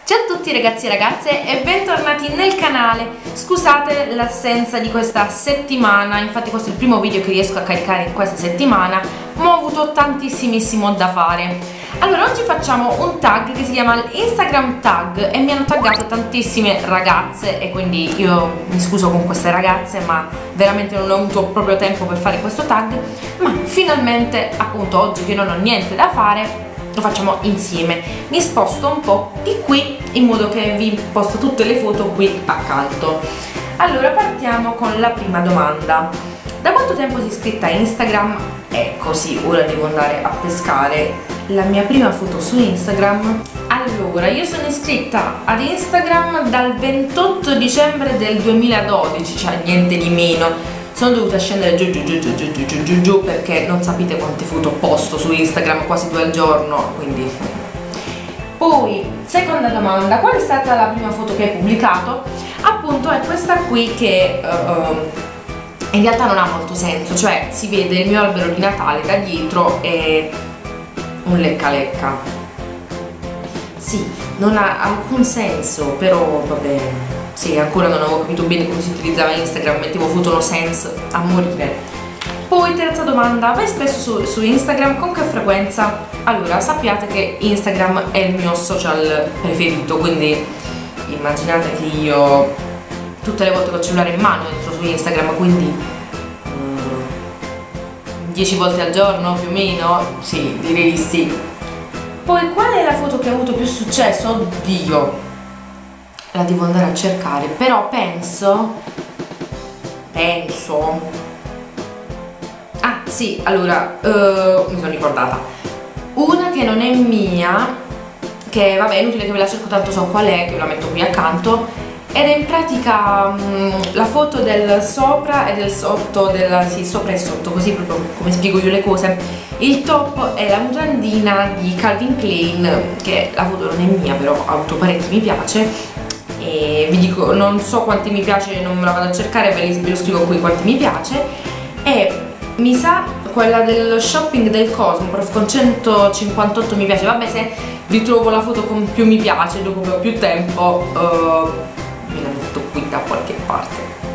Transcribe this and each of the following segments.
Ciao a tutti ragazzi e ragazze e bentornati nel canale. Scusate l'assenza di questa settimana, infatti questo è il primo video che riesco a caricare in questa settimana, ma ho avuto tantissimissimo da fare. Allora oggi facciamo un tag che si chiama Instagram tag e mi hanno taggato tantissime ragazze e quindi io mi scuso con queste ragazze, ma veramente non ho avuto proprio tempo per fare questo tag, ma finalmente appunto oggi che non ho niente da fare lo facciamo insieme. Mi sposto un po' di qui in modo che vi posto tutte le foto qui accanto. Allora partiamo con la prima domanda: da quanto tempo sei iscritta a Instagram? Ecco sì, ora devo andare a pescare la mia prima foto su Instagram. Allora, io sono iscritta ad Instagram dal 28 dicembre del 2012, cioè niente di meno. Sono dovuta scendere giù perché non sapete quante foto posto su Instagram, quasi 2 al giorno, quindi. Poi, seconda domanda: qual è stata la prima foto che hai pubblicato? Appunto è questa qui che in realtà non ha molto senso, cioè si vede il mio albero di Natale da dietro e un lecca lecca. Sì, non ha alcun senso, però vabbè. Sì, ancora non avevo capito bene come si utilizzava Instagram, mettevo foto no sense a morire. Poi terza domanda: vai spesso su Instagram? Con che frequenza? Allora, sappiate che Instagram è il mio social preferito, quindi immaginate che io tutte le volte che ho il cellulare in mano entro su Instagram, quindi 10 volte al giorno più o meno? Sì, direi di sì. Poi qual è la foto che ha avuto più successo? Oddio, la devo andare a cercare, però penso ah sì, allora mi sono ricordata una che non è mia, che vabbè è inutile che ve la cerco, tanto so qual è, che ve la metto qui accanto, ed è in pratica la foto del sopra e del sotto, sì, sopra e sotto, così proprio come spiego io le cose. Il top è la mutandina di Calvin Klein, che la foto non è mia, però ha avuto parecchi mi piace. E vi dico, non so quanti mi piace, non me la vado a cercare, ve lo scrivo qui quanti mi piace. E mi sa quella del shopping del Cosmoprof con 158 mi piace. Vabbè, se ritrovo la foto con più mi piace dopo che ho più tempo me la metto qui da qualche parte.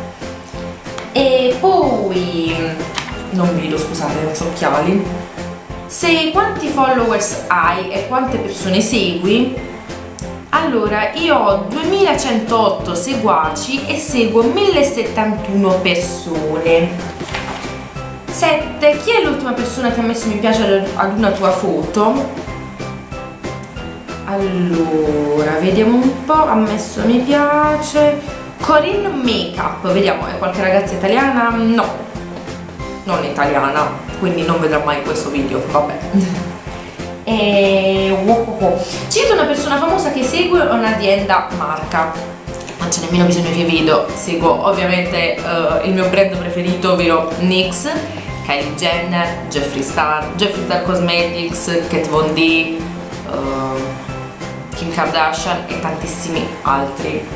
E poi non vedo, scusate, non so occhiali. Se quanti followers hai e quante persone segui? Allora, io ho 2108 seguaci e seguo 1071 persone. 7. Chi è l'ultima persona che ha messo mi piace ad una tua foto? Allora, vediamo un po', ha messo mi piace Corinne Makeup, vediamo, è qualche ragazza italiana? No, non italiana, quindi non vedrà mai questo video, vabbè. Cito una persona famosa che segue un'azienda marca. Non c'è nemmeno bisogno che vedo. Seguo ovviamente il mio brand preferito, ovvero NYX, Kylie Jenner, Jeffree Star Cosmetics, Kat Von D, Kim Kardashian e tantissimi altri.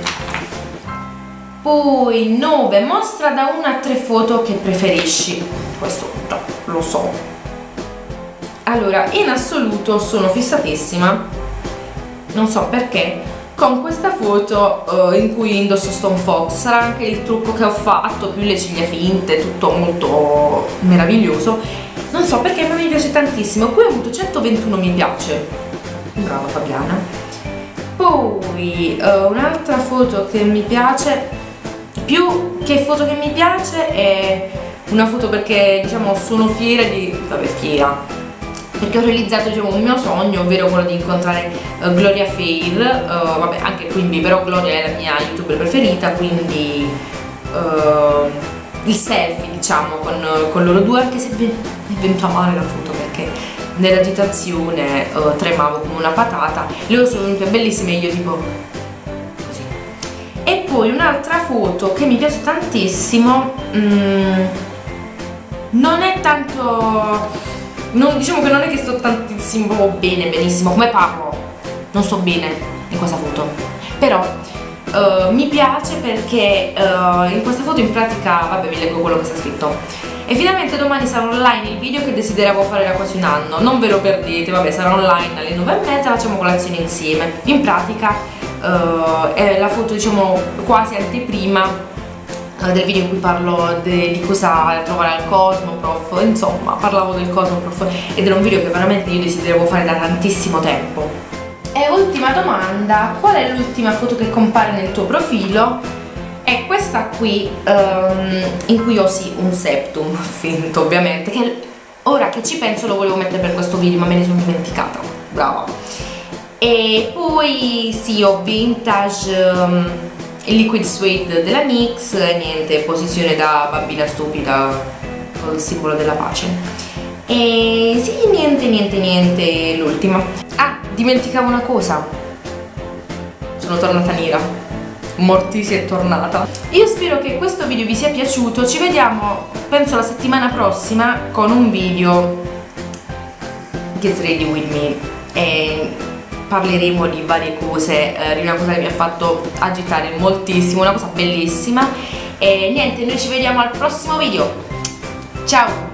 Poi 9. Mostra da 1 a 3 foto che preferisci. Questo no, lo so. Allora, in assoluto sono fissatissima, non so perché, con questa foto in cui indosso Stone Fox. Sarà anche il trucco che ho fatto, più le ciglia finte, tutto molto meraviglioso. Non so perché, ma mi piace tantissimo. Qui ho avuto 121 mi piace. Brava Fabiana. Poi un'altra foto che mi piace, più che foto che mi piace, è una foto perché diciamo sono fiera di... vabbè, fiera perché ho realizzato, diciamo, un mio sogno, ovvero quello di incontrare Gloria Fair. Vabbè, anche quindi, però Gloria è la mia youtuber preferita, quindi il selfie, diciamo, con loro due, anche se è venuta male la foto perché nell'agitazione tremavo come una patata. Loro sono venute bellissime, io tipo così. E poi un'altra foto che mi piace tantissimo, non è tanto... diciamo che non è che sto tantissimo benissimo, come parlo non sto bene in questa foto, però mi piace perché in questa foto in pratica, vabbè, vi leggo quello che sta scritto. E finalmente domani sarà online il video che desideravo fare da quasi un anno, non ve lo perdete, vabbè, sarà online alle 9:30, facciamo colazione insieme. In pratica è la foto, diciamo, quasi anteprima del video in cui parlo di cosa trovare al Cosmoprof, insomma parlavo del Cosmoprof ed era un video che veramente io desideravo fare da tantissimo tempo. E ultima domanda, qual è l'ultima foto che compare nel tuo profilo? È questa qui, in cui ho sì un septum finto ovviamente, che ora che ci penso lo volevo mettere per questo video ma me ne sono dimenticata, brava. E poi sì, ho vintage il liquid suede della NYX, niente, posizione da bambina stupida col simbolo della pace. E sì, niente, l'ultima. Ah, dimenticavo una cosa, sono tornata nera, Mortisi è tornata. Io spero che questo video vi sia piaciuto, ci vediamo penso la settimana prossima con un video Get Ready With Me e parleremo di varie cose, di una cosa che mi ha fatto agitare moltissimo, una cosa bellissima. E niente, noi ci vediamo al prossimo video, ciao!